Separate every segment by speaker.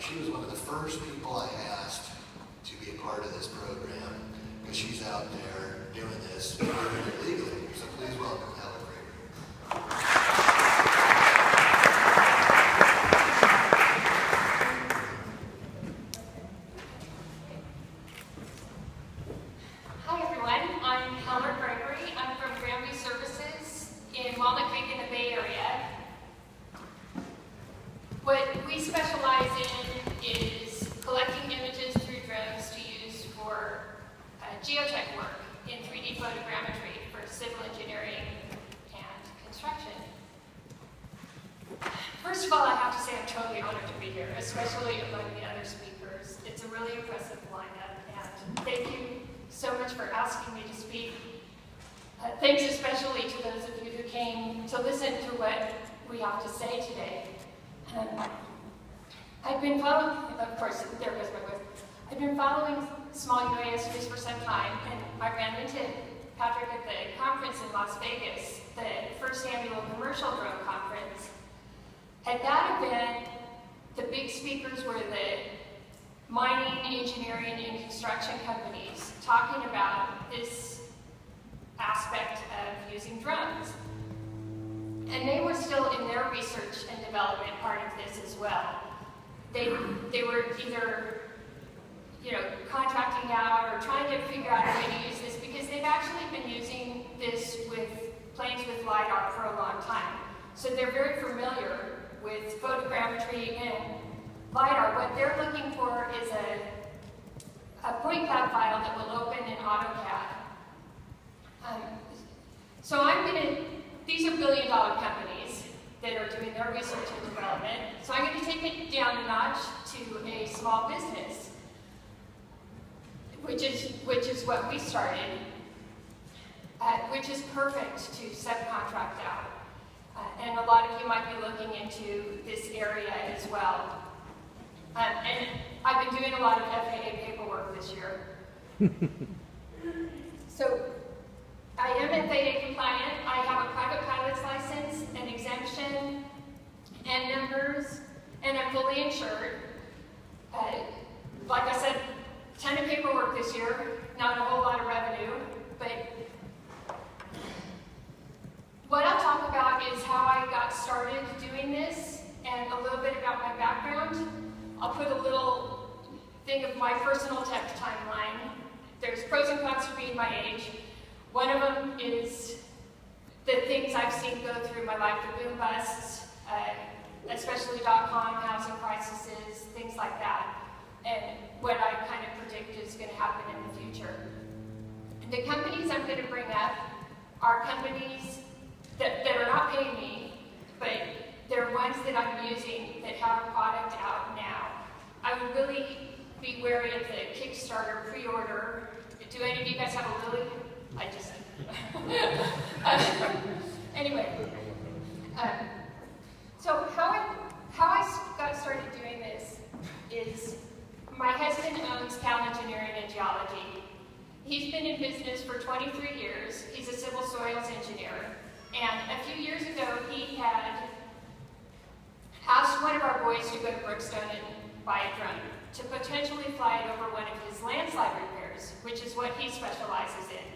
Speaker 1: she was one of the first people I asked to be a part of this program, because she's out there doing this legally. So please welcome Gregory.
Speaker 2: What we specialize in is collecting images through drones to use for geotech work in 3D photogrammetry for civil engineering and construction. First of all, I have to say I'm totally honored to be here, especially among the other speakers. It's a really impressive lineup, and thank you so much for asking me to speak. Thanks especially to those of you who came to listen to what we have to say today. I've been following, of course, there goes my voice. I've been following small UAS news for some time, and I ran into Patrick at the conference in Las Vegas, the first annual commercial drone conference. At that event, the big speakers were the mining, engineering, and construction companies talking about this aspect of using drones. And they were still in their research and development part of this as well. They were either, contracting out or trying to figure out a way to use this, because they've actually been using this with planes with LiDAR for a long time. So they're very familiar with photogrammetry and LiDAR. What they're looking for is a point cloud file that will open in AutoCAD. These are billion-dollar companies that are doing their research and development. So I'm going to take it down a notch to a small business, which is what we started, which is perfect to subcontract out. And a lot of you might be looking into this area as well. And I've been doing a lot of FAA paperwork this year. So I am FAA compliant. I have a private pilot's license, an exemption, and numbers, and I'm fully insured. Like I said, a ton of paperwork this year, not a whole lot of revenue, but what I'll talk about is how I got started doing this and a little bit about my background. I'll put a little thing of my personal tech timeline. There's pros and cons to being my age. One of them is the things I've seen go through my life, the boom busts, especially .com, housing crises, things like that, and what I kind of predict is going to happen in the future. The companies I'm going to bring up are companies that are not paying me, but they're ones that I'm using that have a product out now. I would really be wary of the Kickstarter pre-order. Do any of you guys have a Lily? I just, anyway, so how I got started doing this is my husband owns Cal Engineering and Geology. He's been in business for 23 years. He's a civil soils engineer. And a few years ago, he had asked one of our boys to go to Brookstone and buy a drone to potentially fly it over one of his landslide repairs, which is what he specializes in.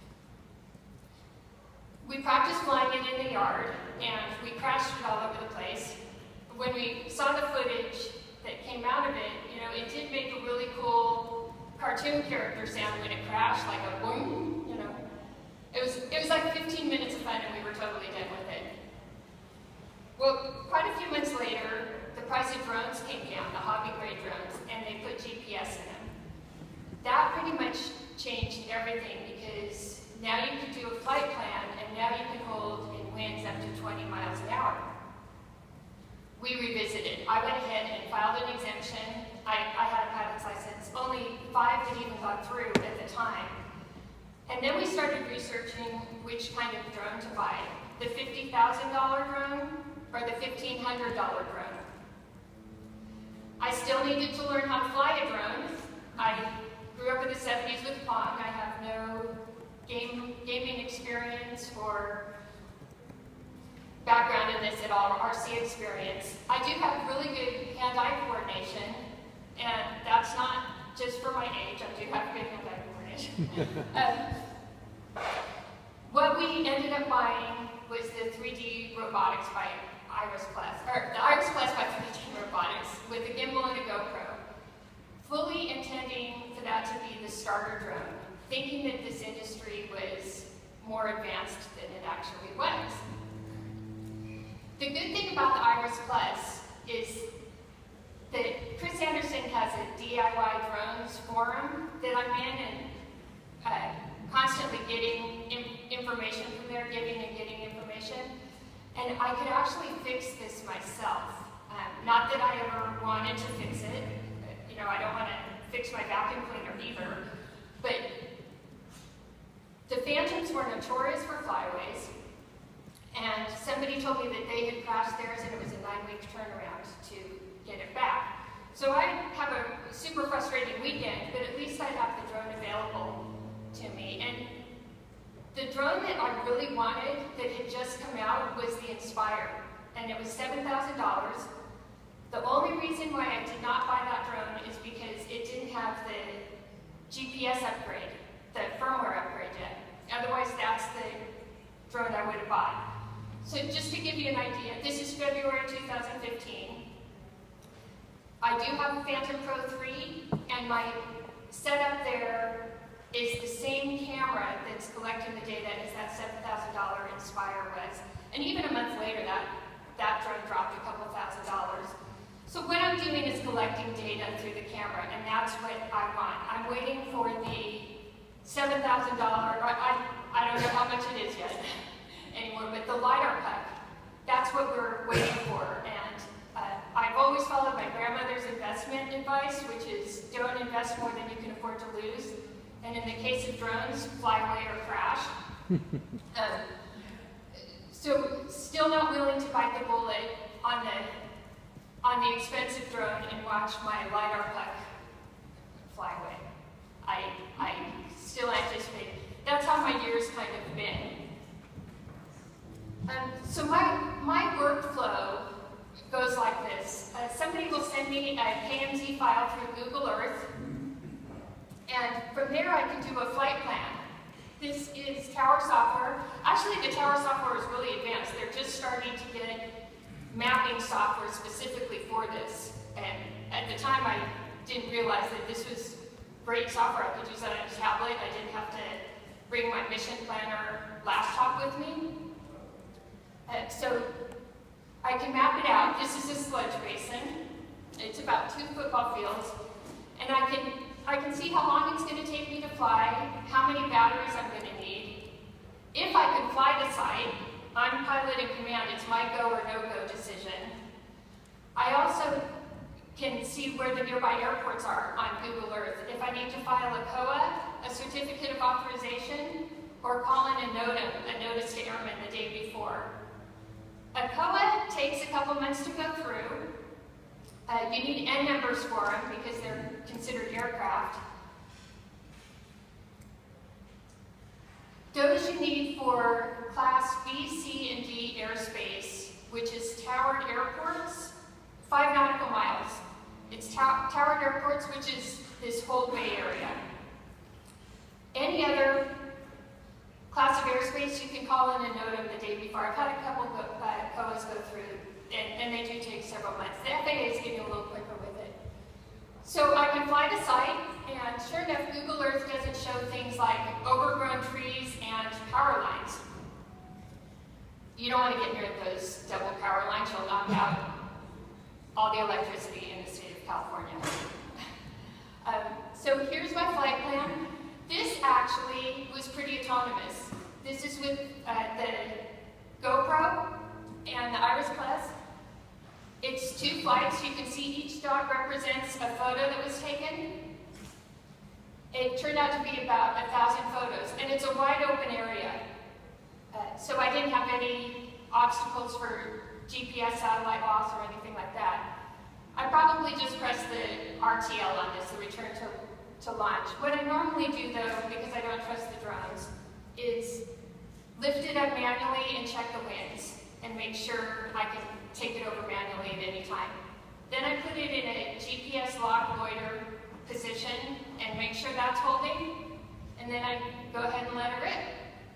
Speaker 2: We practiced flying it in the yard, and we crashed it all over the place. When we saw the footage that came out of it, it did make a really cool cartoon character sound when it crashed, like a boom, It was like 15 minutes of fun, and we were totally done with it. Well, quite a few months later, the price of drones came down, the hobby-grade drones, and they put GPS in them. That pretty much changed everything, because now you can do a flight plan, and now you can hold in winds up to 20 miles an hour. We revisited. I went ahead and filed an exemption. I had a pilot's license. Only 5 had even gone through at the time. And then we started researching which kind of drone to buy. The $50,000 drone or the $1,500 drone. I still needed to learn how to fly a drone. I grew up in the 70s with Pong. I have no gaming experience or background in this at all, RC experience. I do have really good hand-eye coordination. And that's not just for my age, I do have good hand-eye coordination. What we ended up buying was the 3D robotics by Iris Plus, or the Iris Plus by 3D Robotics with a gimbal and a GoPro, fully intending for that to be the starter drone, thinking that this industry was more advanced than it actually was. The good thing about the Iris Plus is that Chris Anderson has a DIY drones forum that I'm in, and constantly getting information from there, giving and getting information. And I could actually fix this myself. Not that I ever wanted to fix it. You know, I don't want to fix my vacuum cleaner either. But the Phantoms were notorious for flyaways. And somebody told me that they had crashed theirs and it was a 9-week turnaround to get it back. So I have a super frustrating weekend, but at least I have the drone available to me. And the drone that I really wanted that had just come out was the Inspire, and it was $7,000. The only reason why I did not buy that drone is because it didn't have the GPS upgrade, the firmware upgrade yet. Otherwise, that's the drone I would have bought. So just to give you an idea, this is February 2015. I do have a Phantom Pro 3, and my setup there is the same camera that's collecting the data as that $7,000 Inspire was. And even a month later, that drone dropped a couple $1,000s. So what I'm doing is collecting data through the camera, and that's what I want. I'm waiting for the $7,000, I don't know how much it is yet anymore, but the LiDAR puck, that's what we're waiting for. And I've always followed my grandmother's investment advice, which is don't invest more than you can afford to lose. And in the case of drones, fly away or crash. So still not willing to bite the bullet on the expensive drone and watch my LiDAR puck fly away. I still anticipate. That's how my year's kind of been. So my workflow goes like this. Somebody will send me a KMZ file through Google Earth, and from there I can do a flight plan. This is tower software. Actually, the tower software is really advanced. They're just starting to get mapping software specifically for this. And at the time, I didn't realize that this was great software. I could use that on a tablet. I didn't have to bring my mission planner laptop with me. So I can map it out. This is a sludge basin. It's about 2 football fields. And I can see how long it's going to take me to fly, how many batteries I'm going to need. If I can fly the site, I'm pilot in command. It's my go or no-go decision. I also can see where the nearby airports are on Google Earth. If I need to file a COA, a certificate of authorization, or call in a NOTAM, a notice to airmen, the day before. A COA takes a couple months to go through. You need N numbers for them because they're considered aircraft. Those you need for Class B, C, and D airspace, which is towered airports, 5 nautical miles. It's towered airports, which is this whole Bay Area. Any other class of airspace, you can call in a NOTAM the day before. I've had a couple COAs go through, and they do take several months. The FAA is getting a little quicker with it. So I can fly the site, and sure enough, Google Earth doesn't show things like overgrown trees and power lines. You don't want to get near those double power lines. You'll knock out all the electricity in the state of California. So here's my flight plan. This actually was pretty autonomous. This is with the GoPro and the Iris Plus. It's 2 flights. You can see each dot represents a photo that was taken. It turned out to be about 1,000 photos, and it's a wide open area. So I didn't have any obstacles for GPS satellite loss or anything like that. I probably just pressed the RTL on this, the return to launch. What I normally do though, because I don't trust the drones, is lift it up manually and check the winds and make sure I can take it over manually at any time. Then I put it in a GPS lock loiter position and make sure that's holding, and then I go ahead and let it rip.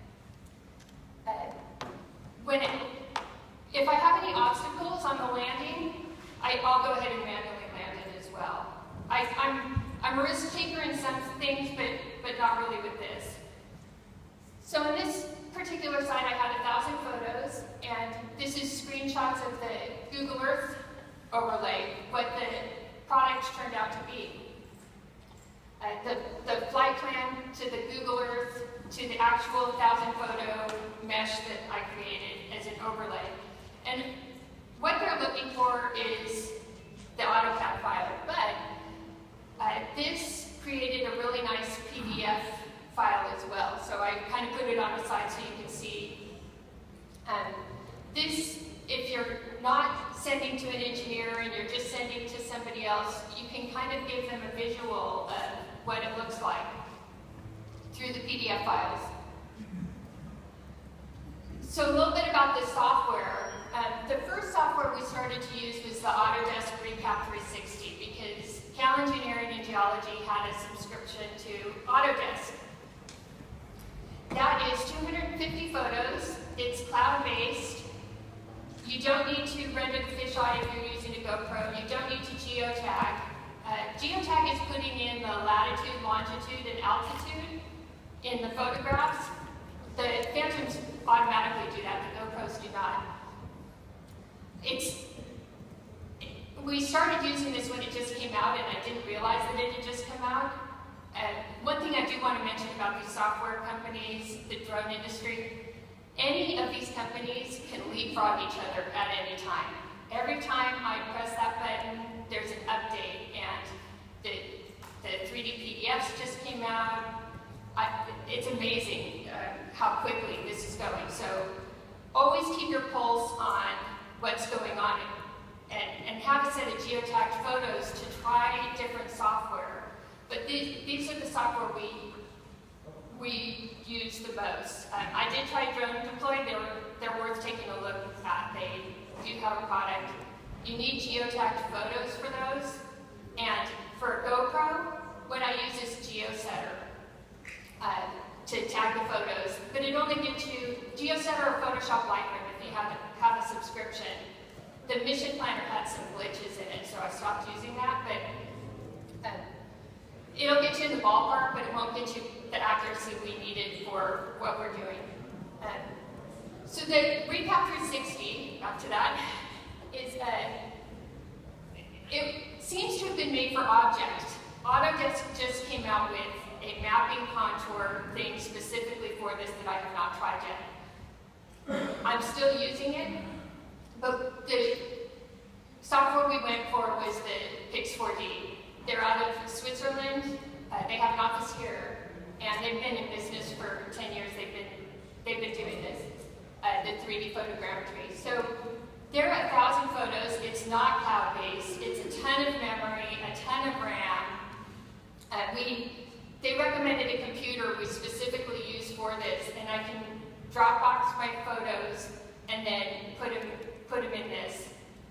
Speaker 2: If I have any obstacles on the landing, I'll go ahead and manually land it as well. I'm a risk taker in some things, but not really with this. So in this particular site, I had 1,000 photos, and this is screenshots of the Google Earth overlay, what the product turned out to be. The flight plan to the Google Earth to the actual 1,000 photo mesh that I created as an overlay. And what they're looking for is the AutoCAD file, but this created a really nice PDF file as well. So I kind of put it on the side so you can see. This, if you're not sending to an engineer and you're just sending to somebody else, you can kind of give them a visual of what it looks like through the PDF files. So a little bit about the software. The first software we started to use was the Autodesk Recap 360 because Cal Engineering and Geology had a subscription to Autodesk. That is 250 photos. It's cloud-based. You don't need to render the fisheye if you're using a GoPro. You don't need to geotag. Geotag is putting in the latitude, longitude, and altitude in the photographs. The Phantoms automatically do that. The GoPros do not. We started using this when it just came out, and I didn't realize that it had just come out. One thing I do want to mention about these software companies, the drone industry, any of these companies can leapfrog each other at any time. Every time I press that button, there's an update, and the 3D PDFs just came out. It's amazing how quickly this is going. So always keep your pulse on what's going on and have a set of geotagged photos to try different software. But these are the software we use the most. I did try Drone Deploy. They're worth taking a look at. They do have a product. You need geotagged photos for those. And for GoPro, what I use is GeoSetter to tag the photos. But it only gives you GeoSetter or Photoshop Lightroom if you have a subscription. The Mission Planner had some glitches in it, so I stopped using that. But it'll get you in the ballpark, but it won't get you the accuracy we needed for what we're doing. So the Recap 360, back to that, is it seems to have been made for objects. Autodesk just came out with a mapping contour thing specifically for this that I have not tried yet. I'm still using it, but the software we went for was the Pix4D. They're out of Switzerland. They have an office here, and they've been in business for 10 years. They've been doing this, the 3D photogrammetry. So they're 1,000 photos. It's not cloud-based. It's a ton of memory, a ton of RAM. They recommended a computer we specifically use for this, and I can Dropbox my photos and then put them in this.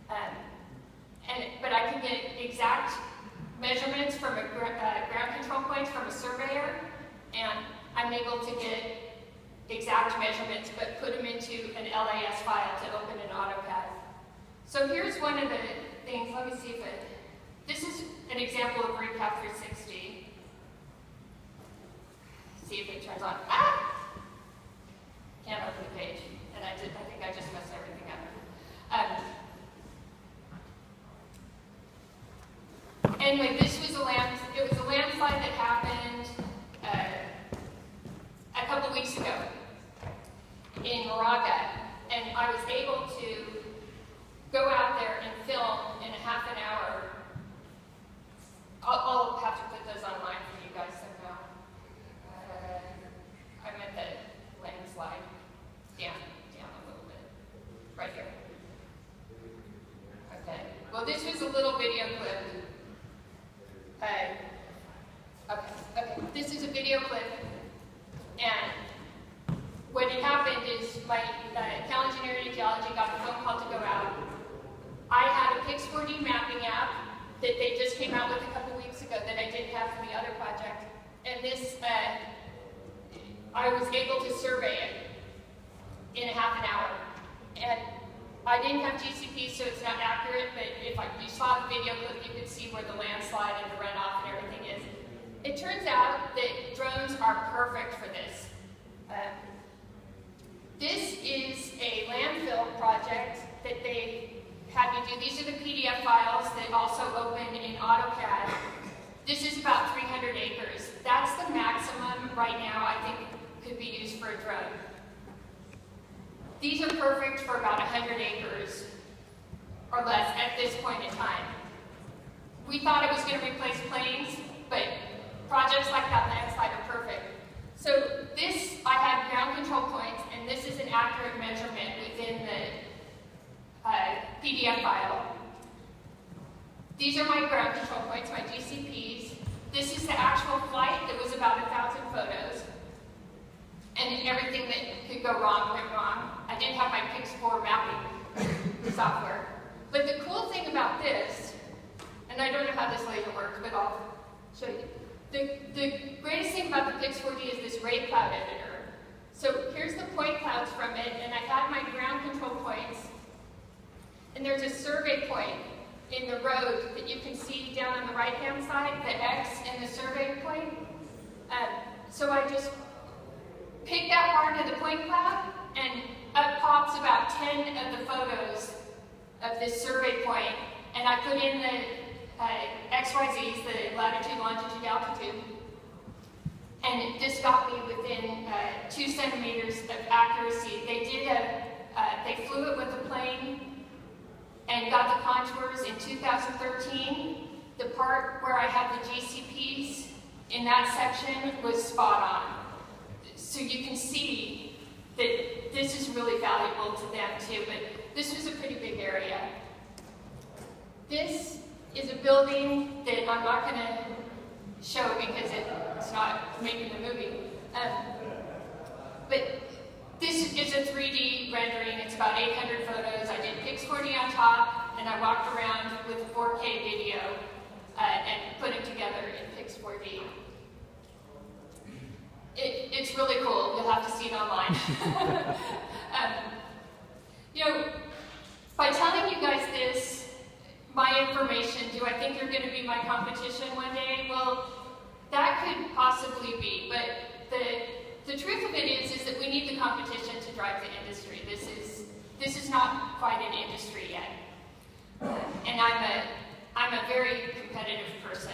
Speaker 2: But I can get exact measurements from a ground control points from a surveyor, and I'm able to get exact measurements, but put them into an LAS file to open in AutoCAD. So here's one of the things. Let me see if this is an example of Recap 360. See if it turns on. Ah! Can't open the page, and I think I just messed everything up. Anyway, this was it was a landslide that happened a couple weeks ago in Moraga, and I was able to go out there and film in a half an hour. I'll have to put those online for you guys somehow. I meant the landslide. Down a little bit. Right here. Okay. Well, this was a little video clip. Okay. This is a video clip, and what had happened is my Cal Engineering and Geology got a phone call to go out. I had a Pix4D mapping app that they just came out with a couple weeks ago that I didn't have for the other project. And this, I was able to survey it in a half an hour. And I didn't have GCP, so it's not accurate, but if you saw the video clip, you could see where the landslide and the runoff and everything is. It turns out that drones are perfect for this. This is a landfill project that they had me do. These are the PDF files that also open in AutoCAD. This is about 300 acres. That's the maximum right now I think could be used for a drone. These are perfect for about 100 acres or less at this point in time. We thought it was going to replace planes, but projects like that landslide are perfect. So this, I had ground control points, and this is an accurate measurement within the PDF file. These are my ground control points, my GCPs. This is the actual flight that was about 1,000 photos. And everything that could go wrong went wrong. I didn't have my Pix4 mapping software. But the cool thing about this, and I don't know how this laser works, but I'll show you. The greatest thing about the Pix4D is this ray cloud editor. So here's the point clouds from it, and I had my ground control points. And there's a survey point in the road that you can see down on the right-hand side, the X and the survey point. So I just pick that part of the point cloud, and up pops about 10 of the photos of this survey point, and I put in the XYZs, the latitude, longitude, altitude, and this got me within 2 centimeters of accuracy. They flew it with a plane and got the contours in 2013. The part where I had the GCPs in that section was spot on. So you can see that this is really valuable to them too, but this was a pretty big area. This is a building that I'm not going to show because it's not making the movie. But this is a 3D rendering. It's about 800 photos. I did Pix4D on top, and I walked around with a 4K video and put it together in Pix4D. It's really cool. You'll have to see it online. You know, by telling you guys this, my information, do I think you're going to be my competition one day? Well, that could possibly be, but the truth of it is that we need the competition to drive the industry. This is not quite an industry yet, and I'm a very competitive person.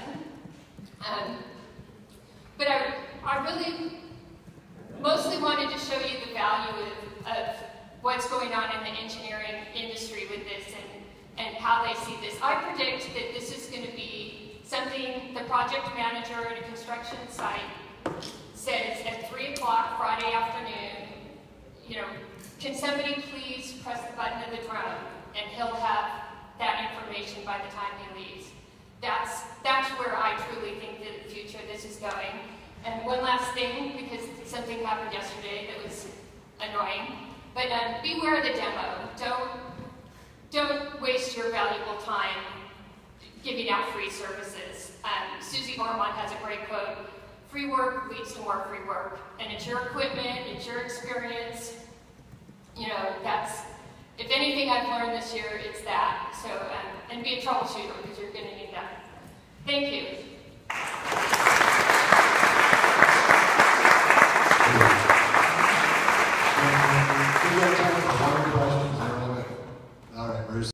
Speaker 2: But I really mostly wanted to show you the value of what's going on in the engineering industry with this and how they see this. I predict that this is going to be something the project manager at a construction site says at 3 o'clock Friday afternoon, you know, can somebody please press the button of the drone, and he'll have that information by the time he leaves. That's where I truly think that the future of this is going. And one last thing, because something happened yesterday that was annoying, but beware the demo. Don't waste your valuable time giving out free services. Susie Ormond has a great quote: free work leads to more free work. And it's your equipment, it's your experience. You know, if anything I've learned this year, it's that. So, and be a troubleshooter, because you're going to need that. Thank you.